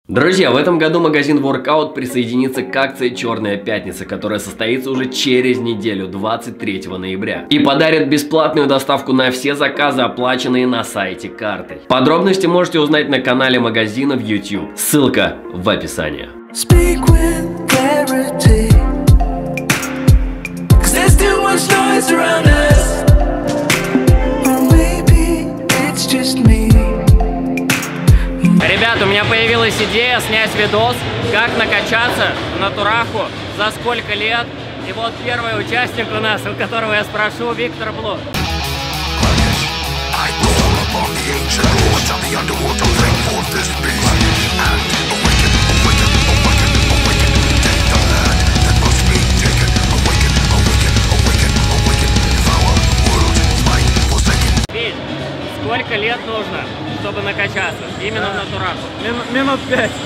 Друзья, в этом году магазин Workout присоединится к акции «Черная пятница», которая состоится уже через неделю, 23 ноября. И подарит бесплатную доставку на все заказы, оплаченные на сайте картой. Подробности можете узнать на канале магазина в YouTube. Ссылка в описании. Ребят, у меня появилась идея снять видос, как накачаться в натураху, за сколько лет. И вот первый участник у нас, у которого я спрошу, Виктор Блу. Вить, сколько лет нужно, чтобы накачаться? Именно в натураху. Минут 5. 5.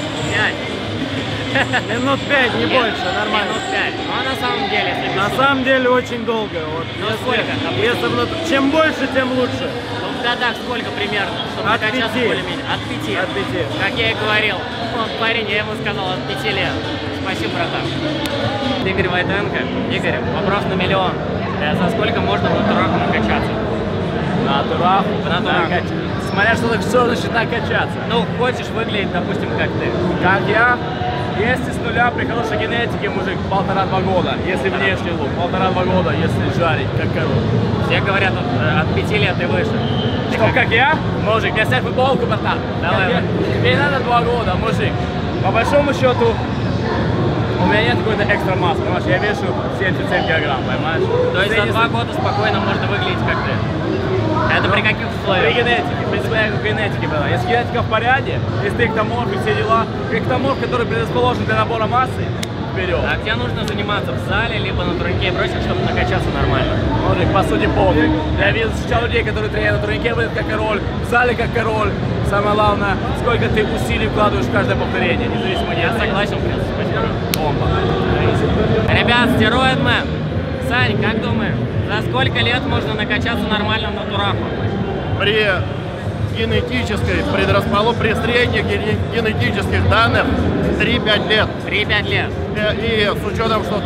Минут 5, не больше, нормально. Минут 5. Ну а на самом деле, если на самом деле очень долго. Вот. Ну сколько? Чем больше, тем лучше. Ну в годах сколько примерно, чтобы накачаться более-менее? От 5. От 5. Как я и говорил. Вот парень, я ему сказал, от 5 лет. Спасибо, братан. Игорь Войтенко. Игорь, вопрос на миллион. За сколько можно в натураху накачаться? Натураху? В натураху. Смотря что значит накачаться. Ну, хочешь выглядеть, допустим, как ты. Как я? Если с нуля при хорошей генетике, мужик, 1,5-2 года. Если внешний лук, 1,5-2 года, если жарить, как корова. Все говорят, от 5 лет и выше. Что, как я? Мужик, мне снять футболку, братан. Давай. Мне надо 2 года, мужик. По большому счету, у меня нет какой-то экстра массы, понимаешь? Я вешу 77 килограмм, понимаешь? То есть за 2 года спокойно можно выглядеть, как ты? Это при каких условиях? При генетике, при своей генетике, брат. Если генетика в порядке, если ты эктоморф и все дела, эктоморф, который предрасположен для набора массы, вперед. А где нужно заниматься? В зале, либо на турнике и бросить, чтобы накачаться нормально? Мужик, по сути, пофиг. Я видел сейчас людей, которые тренируют на турнике, выглядят как король, в зале как король. Самое главное, сколько ты усилий вкладываешь в каждое повторение, независимо. Я согласен, в принципе. Бомба. Ребят, стероидмен. Сань, как думаешь, за сколько лет можно накачаться нормально в натураху? При генетической при средних генетических данных 3-5 лет. 3-5 лет. И с учетом, что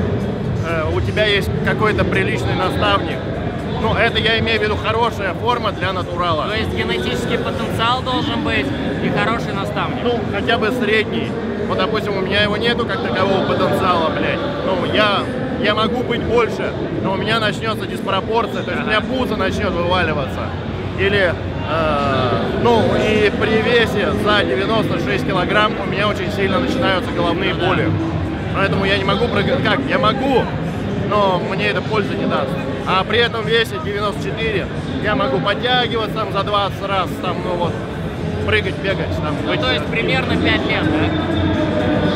у тебя есть какой-то приличный наставник, ну, это я имею в виду хорошая форма для натурала. То есть генетический потенциал должен быть и хороший наставник? Ну, хотя бы средний. Вот, допустим, у меня его нету как такового потенциала, блядь. Ну, я могу быть больше, но у меня начнется диспропорция, то есть у меня пузо начнет вываливаться. Или, ну, и при весе за 96 килограмм у меня очень сильно начинаются головные боли. Поэтому я не могу прыгать. Как? Я могу, но мне это пользы не даст. А при этом весе 94 я могу подтягиваться там за 20 раз, там, ну вот, прыгать, бегать. Там, ну, то есть примерно 5 лет, да?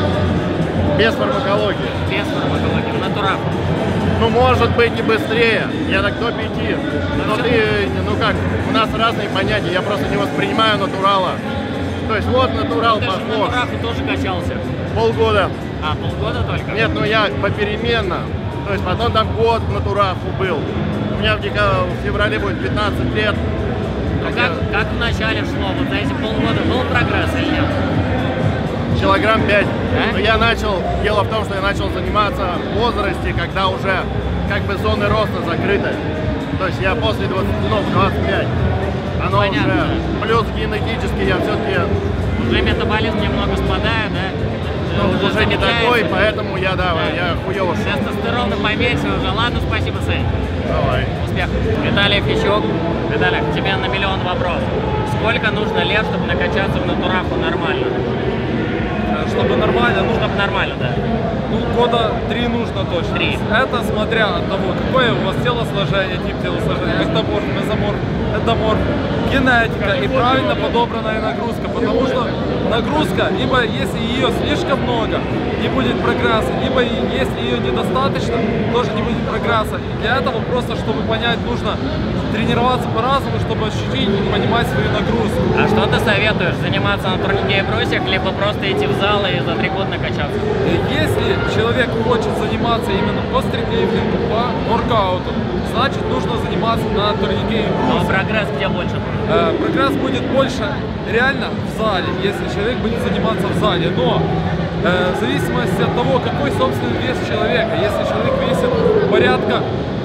Без фармакологии. Без фармакологии, в натураху. Ну, может быть и быстрее, я так до 5. Но ты, ну как, у нас разные понятия, я просто не воспринимаю натурала. То есть вот натурал похож. Ты же в натураху тоже качался? Полгода. А, полгода только? Нет, ну я попеременно. То есть потом там год в натураху был. У меня в феврале будет 15 лет. Ну как в начале шло? Вот за эти полгода был прогресс или нет? Килограмм 5. Да? Но я начал, дело в том, что я начал заниматься в возрасте, когда уже как бы зоны роста закрыты. То есть я после 20, ну, 25. Оно понятно. Уже, плюс генетически я все-таки... Уже метаболизм немного спадает, да? Ну, уже не такой, поэтому я, да. Я хуёво шел. Тестостерона поменьше уже. Ладно, спасибо, Сань. Давай. Успехов. Виталий Фищук. Виталий, к тебе на миллион вопросов. Сколько нужно лет, чтобы накачаться в натураху нормально? Чтобы нормально, нужно... Чтобы нормально, да. Ну, года 3 нужно точно. 3. Это смотря от того, какое у вас телосложение, тип телосложения, эктоморф, мезоморф, эндоморф, генетика и правильно подобранная нагрузка. Потому что нагрузка, либо если ее слишком много, не будет прогресса, либо если ее недостаточно, тоже не будет прогресса. И для этого просто, чтобы понять, нужно тренироваться по-разному, чтобы ощутить и понимать свою нагрузку. А что ты советуешь? Заниматься на турнике и брусьях, либо просто идти в зал и за 3 года накачаться? Если человек хочет заниматься именно по стритлифтингу, по воркауту, значит нужно заниматься на турнике и брусе. Но прогресс где больше? Прогресс будет больше реально в зале, если человек будет заниматься в зале. Но в зависимости от того, какой собственный вес человека, если человек весит порядка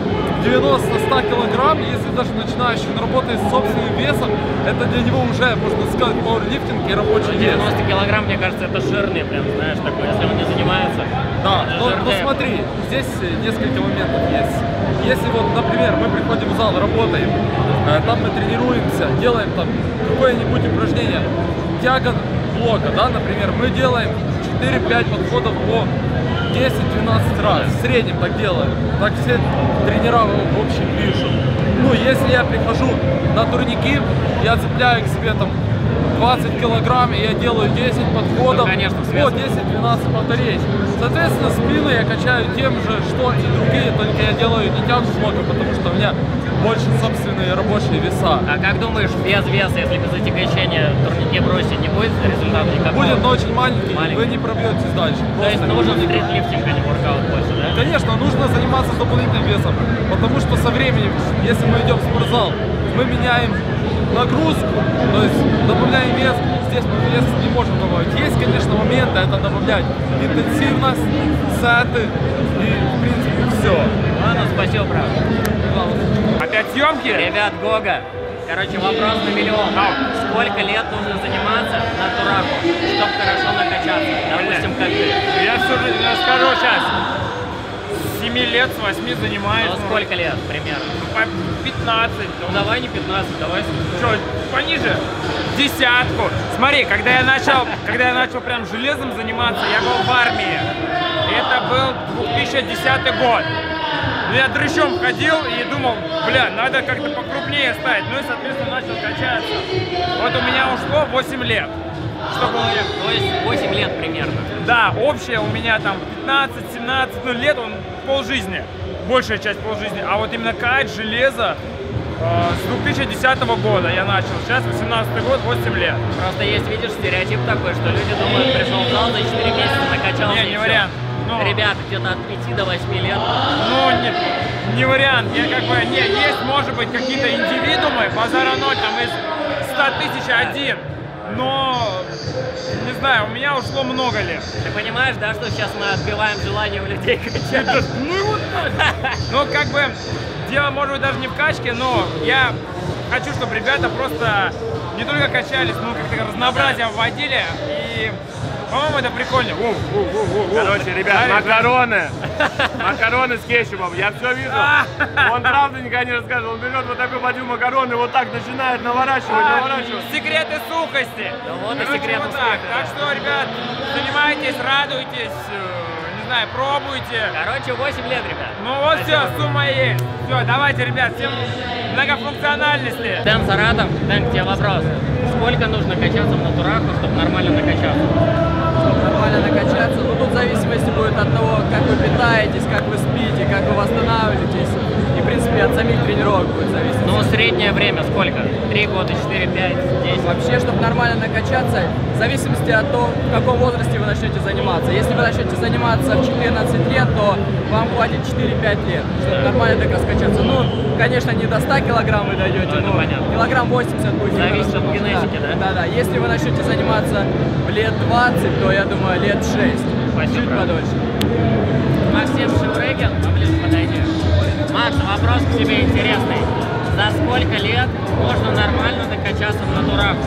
90-100 килограмм, если даже начинающий, он работает с собственным весом, это для него уже, можно сказать, пауэрлифтинг и рабочий вес. 90 килограмм, мне кажется, это жирный, прям, знаешь, такой, если он не занимается. Да, но смотри, здесь несколько моментов есть. Если вот, например, мы приходим в зал, работаем, там мы тренируемся, делаем там какое-нибудь упражнение, тяга блока, да, например, мы делаем 4-5 подходов по 10-12 раз, в среднем так делаем, так все тренера в общем пишут. Ну, если я прихожу на турники, я цепляю к себе там 20 килограмм, и я делаю 10 подходов, ну, конечно, по 10-12 повторений. Соответственно, спину я качаю тем же, что и другие, только я делаю не тягу блока, потому что у меня больше собственные рабочие веса. А как думаешь, без веса, если без отягощения турнике бросить, не будет результата никакого? Будет, но очень маленький, вы не пробьетесь дальше. То есть нужен стритлифтинг, а не воркаут больше, да? Конечно, нужно заниматься дополнительным весом, потому что со временем, если мы идем в спортзал, мы меняем нагрузку, то есть добавляем вес, здесь мы вес не можем добавить. Есть, конечно, моменты, это добавлять интенсивность, сеты и, в принципе, все. Ладно, спасибо, брат. Опять съемки? Ребят, Гога, короче, вопрос на миллион. Сколько лет нужно заниматься на тураху, чтобы хорошо накачаться? Допустим, как ты. Я все же расскажу сейчас. С 7 лет, с 8 занимаюсь. Ну, сколько лет примерно? По 15. Ну, давай не 15, давай. Что, пониже? Десятку. Смотри, когда я начал прям железом заниматься, я был в армии. Это был 2010 год. Я дрыщом ходил и думал, бля, надо как-то покрупнее стать. Ну и, соответственно, начал качаться. Вот у меня ушло 8 лет. Чтобы... То есть 8 лет примерно. Да, общее у меня там 15-17, ну лет, он полжизни. Большая часть полжизни. А вот именно кач, железо, с 2010 года я начал. Сейчас 18 год, 8 лет. Просто есть, видишь, стереотип такой, что люди думают, пришел в зал за 4 месяца, накачался. Не вариант. Ну, ребята, где-то от 5 до 8 лет. Ну, не вариант. Я как бы, не, есть, может быть, какие-то индивидуумы, базара ноль, там из 100 тысяч один. Но, не знаю, у меня ушло много лет. Ты понимаешь, да, что сейчас мы отбиваем желание у людей качаться? Ну и вот так. Ну, как бы, дело может быть даже не в качке, но я хочу, чтобы ребята просто не только качались, но как-то разнообразие вводили. И, по-моему, это прикольно. Короче, ребят, макароны. Макароны с кетчупом. Я все вижу. Он правда никогда не расскажет. Он берет вот такой бадью макароны, вот так начинает наворачивать. Секреты сухости. Ну вот и Короче, секреты вот так. сухости. Так что, ребят, занимайтесь, радуйтесь, не знаю, пробуйте. Короче, 8 лет, ребят. Ну вот все, сумма есть. Все, давайте, ребят, всем многофункциональности. Дэн Саратов, Дэн, к тебе вопрос. Сколько нужно качаться в натураху, чтобы нормально накачаться? Нормально накачаться, но тут в зависимости будет от того, как вы питаетесь, как вы спите, как вы восстанавливаетесь. И, в принципе, от самих тренировок будет зависеть. Ну, среднее время сколько? 3 года, 4, 5, 10? Вообще, чтобы нормально накачаться, в зависимости от того, в каком возрасте вы начнете заниматься. Если вы начнете заниматься в 14 лет, то вам хватит 4-5 лет, чтобы нормально так раскачаться. Ну, конечно, не до 100 килограмм вы дойдете, но килограмм 80 будет. Зависит от генетики, да? Да. Если вы начнете заниматься в лет 20, то, я думаю, лет 6. Спасибо. Чуть подольше. Максим Шеврегин, поближе подойди. Макс, вопрос к тебе интересный. За сколько лет можно нормально накачаться в натураху?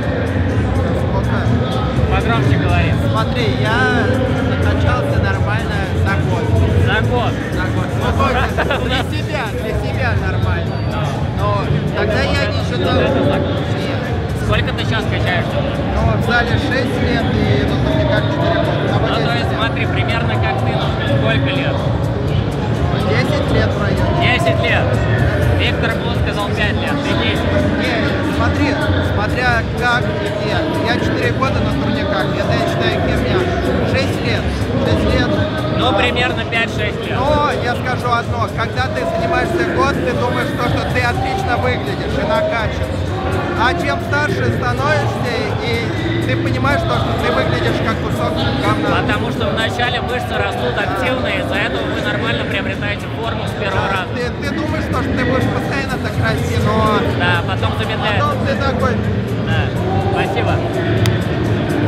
Погромче говори. Смотри, я накачался нормально за год. За год? За год. Ну, то есть для себя нормально. Но тогда я не считал... Нет. Сколько ты сейчас качаешься? Ну, в зале 6 лет и на турниках 4 года. Ну, то есть, смотри, примерно как ты нужно, сколько лет? 10 лет в районе. 10 лет. Виктор Блу сказал 5 лет, ты 10. Не, смотри, смотря как и где. Я 4 года на турниках, это я считаю херня. 6 лет. 6 лет. Ну, примерно 5-6 лет. Но я скажу одно, когда ты занимаешься год, ты думаешь, что ты отлично выглядишь и накачан. А чем старше становишься, и ты понимаешь, что ты выглядишь как кусок говна. Потому что вначале мышцы растут активно, и из-за этого вы нормально приобретаете форму с первого раза. Ты думаешь, что ты будешь постоянно так расти, но... Да, потом замедляется. Потом ты такой... Да, спасибо.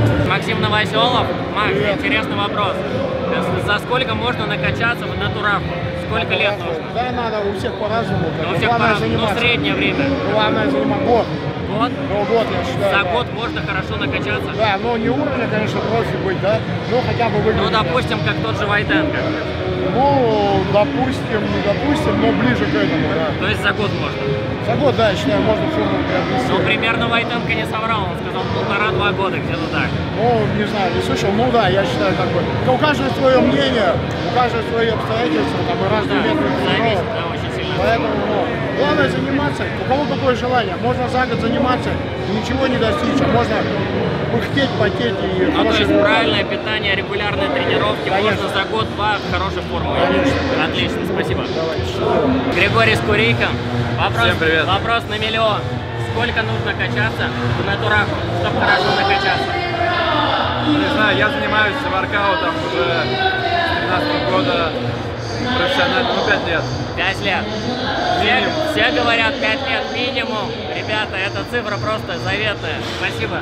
Максим Новоселов. Макс, интересный вопрос. За сколько можно накачаться в натуравку? Сколько лет нужно? Да, надо у всех по-разному. У всех по-разному. Ну, среднее время. Главное заниматься год. Год? Ну, год, я считаю. За да. год можно хорошо накачаться? Да, но не уровня, конечно, профи быть, да? Ну, хотя бы выглядеть. Ну, допустим, как тот же Войтенко. Ну, допустим, но ближе к этому, да. То есть за год можно? За год, да, я считаю, можно форму приобрести. Ну, примерно Войтенко не соврал, он сказал 1,5-2 года, где-то так. Ну, не знаю, не слышал, ну да, я считаю, как бы, у каждого свое мнение, у каждого свои обстоятельства, там и разные методы зависит, тренировок. да, очень сильно. Поэтому, ну, главное заниматься, у кого какое желание, можно за год заниматься и ничего не достичь, а можно пыхтеть, потеть и... Ну, то есть правильное питание, регулярные тренировки, можно за год-два в хорошей форме. Отлично, спасибо. Григорий Скурейко. Всем привет. Вопрос на миллион. Сколько нужно качаться в натураку, чтобы хорошо накачаться? Не знаю, я занимаюсь воркаутом уже с 13 года профессионально, ну 5 лет. 5 лет. Все говорят 5 лет минимум. Ребята, эта цифра просто заветная. Спасибо.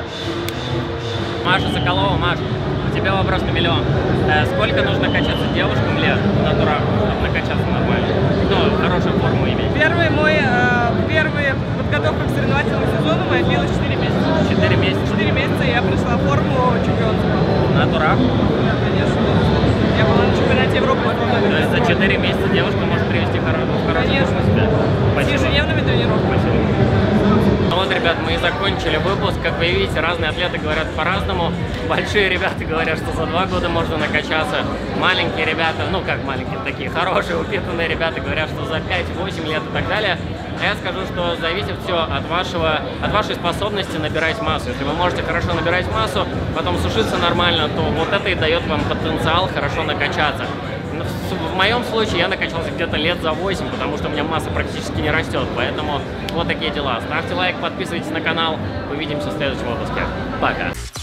Маша Соколова. Маш, у тебя вопрос на миллион. Сколько нужно качаться девушкам лет в натураку, чтобы накачаться нормально? Ну, хорошую форму иметь. Первая подготовка к соревновательному сезону моя длилась 4 месяца. 4 месяца? 4 месяца я пришла в форму чемпионства. Натураку? Да, конечно. Я была на чемпионате Европы. То есть за 4 месяца девушка может привести хорошую Конечно. форму себя? С ежедневными тренировками. Ну вот, ребят, мы и закончили выпуск. Как вы видите, разные атлеты говорят по-разному. Большие ребята говорят, что за 2 года можно накачаться. Маленькие ребята, ну как маленькие, такие хорошие, упитанные ребята говорят, что за 5-8 лет и так далее. А я скажу, что зависит все от вашей способности набирать массу. Если вы можете хорошо набирать массу, потом сушиться нормально, то вот это и дает вам потенциал хорошо накачаться. В моем случае я накачался где-то лет за 8, потому что у меня масса практически не растет. Поэтому вот такие дела. Ставьте лайк, подписывайтесь на канал. Увидимся в следующем выпуске. Пока.